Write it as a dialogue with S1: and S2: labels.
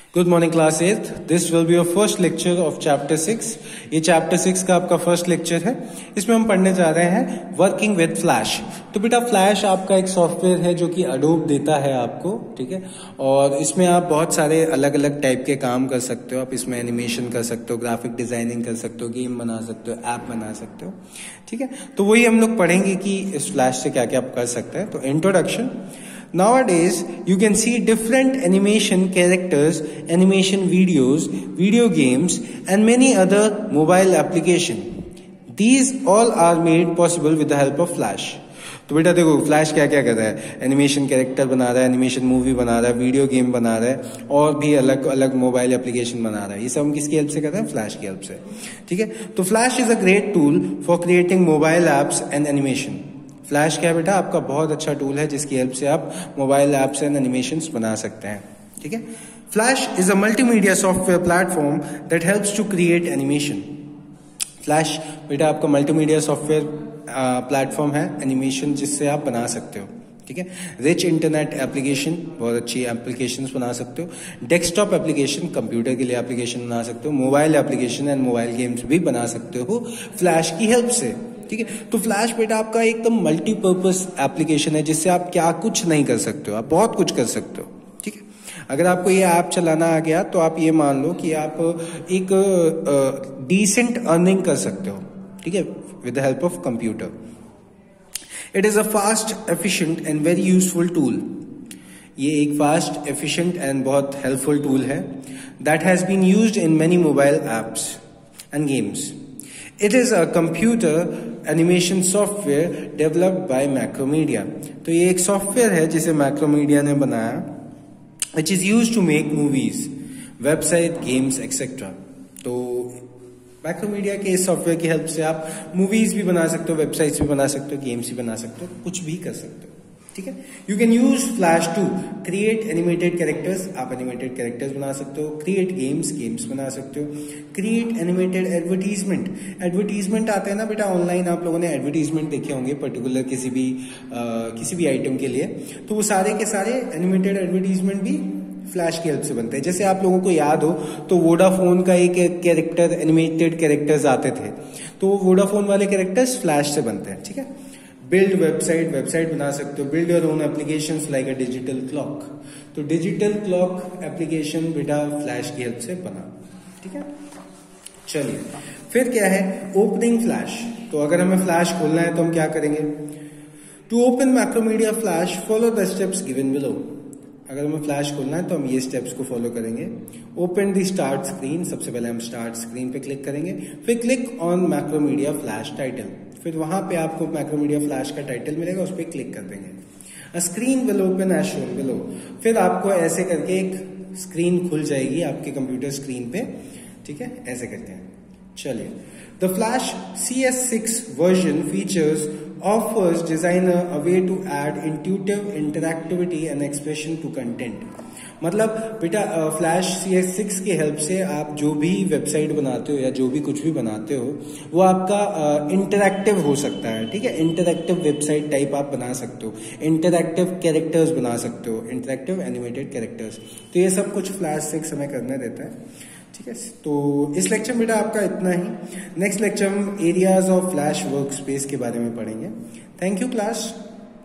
S1: Good morning class 8th। This will be your first lecture of chapter 6। ये chapter 6 का आपका first lecture है। इसमें हम पढ़ने जा रहे हैं वर्किंग विद फ्लैश। तो बेटा फ्लैश आपका एक सॉफ्टवेयर है जो कि अडोब देता है आपको, ठीक है। और इसमें आप बहुत सारे अलग अलग टाइप के काम कर सकते हो। आप इसमें एनिमेशन कर सकते हो, ग्राफिक डिजाइनिंग कर सकते हो, गेम बना सकते हो, ऐप बना सकते हो, ठीक है। तो वही हम लोग पढ़ेंगे कि इस फ्लैश से क्या क्या आप कर सकते हैं। तो introduction. Nowadays, you can see different animation characters, animation videos, video games, and many other mobile applications. These all are made possible with the help of Flash. तो बेटा देखो फ्लैश क्या क्या कर रहा है, एनिमेशन कैरेक्टर बना रहा है, एनिमेशन मूवी बना रहा है, वीडियो गेम बना रहा है, और भी अलग अलग मोबाइल एप्लीकेशन बना रहा है। ये सब हम किसकी हेल्प से कर रहे हैं? फ्लैश की हेल्प से, ठीक है। तो flash is a great tool for creating mobile apps and animation. Flash क्या है बेटा? आपका बहुत अच्छा टूल है जिसकी हेल्प से आप मोबाइल एप्स एंड एनिमेशंस बना सकते हैं, ठीक है। Flash is a multimedia software platform that helps to create animation. Flash बेटा आपका मल्टीमीडिया सॉफ्टवेयर प्लेटफॉर्म है एनिमेशन जिससे आप बना सकते हो, ठीक है। रिच इंटरनेट एप्लीकेशन, बहुत अच्छी एप्लीकेशंस बना सकते हो। डेस्कटॉप एप्लीकेशन, कंप्यूटर के लिए एप्लीकेशन बना सकते हो। Mobile application and mobile games भी बना सकते हो फ्लैश की हेल्प से, ठीक है। तो फ्लैश बेटा आपका एकदम मल्टीपर्पज एप्लीकेशन है जिससे आप क्या कुछ नहीं कर सकते हो, आप बहुत कुछ कर सकते हो, ठीक है। अगर आपको ये ऐप चलाना आ गया तो आप ये मान लो कि आप एक डिसेंट अर्निंग कर सकते हो, ठीक है, with the help of computer. It is a fast, efficient and very useful tool. ये एक फास्ट, एफिशिएंट एंड बहुत हेल्पफुल टूल है that has been used in many mobile apps and games. It is a computer animation software developed by Macromedia। तो ये एक software है जिसे Macromedia ने बनाया, which is used to make movies, website, games, etc। तो Macromedia के इस सॉफ्टवेयर की हेल्प से आप मूवीज भी बना सकते हो, वेबसाइट्स भी बना सकते हो, गेम्स भी बना सकते हो, कुछ भी कर सकते हो, ठीक है। You can use flash to create animated characters, आप एनिमेटेड कैरेक्टर्स बना सकते हो। क्रिएट गेम्स, गेम्स बना सकते हो। क्रिएट एनिमेटेड एडवर्टीजमेंट, एडवर्टीजमेंट आते हैं ना बेटा ऑनलाइन, आप लोगों ने एडवर्टीजमेंट देखे होंगे पर्टिकुलर किसी भी आइटम के लिए। तो वो सारे के सारे एनिमेटेड एडवर्टीजमेंट भी फ्लैश की हेल्प से बनते हैं। जैसे आप लोगों को याद हो तो वोडाफोन का एक कैरेक्टर, एनिमेटेड कैरेक्टर्स आते थे, तो वोडाफोन वाले कैरेक्टर्स फ्लैश से बनते हैं, ठीक है। बिल्ड वेबसाइट, वेबसाइट बना सकते हो। Build your own applications like a digital clock, तो डिजिटल क्लॉक एप्लीकेशन बेटा फ्लैश की हेल्प से बना, ठीक है। चलिए फिर क्या है, ओपनिंग फ्लैश। तो अगर हमें फ्लैश खोलना है तो हम क्या करेंगे? To open macromedia flash follow the steps given below. अगर हमें फ्लैश खोलना है तो हम ये स्टेप्स को फॉलो करेंगे। ओपन द स्टार्ट स्क्रीन, सबसे पहले हम स्टार्ट स्क्रीन पे क्लिक करेंगे। फिर click on macromedia flash title, फिर वहां पे आपको मैक्रोमीडिया फ्लैश का टाइटल मिलेगा, उस पर क्लिक कर देंगे। A screen will open as shown below. फिर आपको ऐसे करके एक स्क्रीन खुल जाएगी आपके कंप्यूटर स्क्रीन पे, ठीक है, ऐसे करके। चलिए, the flash CS6 version features offers designer a way to add intuitive interactivity and expression to content। मतलब बेटा फ्लैश CS6 की हेल्प से आप जो भी वेबसाइट बनाते हो या जो भी कुछ भी बनाते हो वो आपका इंटरैक्टिव हो सकता है, ठीक है। इंटरैक्टिव वेबसाइट टाइप आप बना सकते हो, इंटरैक्टिव कैरेक्टर्स बना सकते हो, इंटरैक्टिव एनिमेटेड कैरेक्टर्स। तो ये सब कुछ फ्लैश 6 हमें करने देता है, ठीक है। तो इस लेक्चर में बेटा आपका इतना ही। नेक्स्ट लेक्चर हम areas of flash work space के बारे में पढ़ेंगे। Thank you class.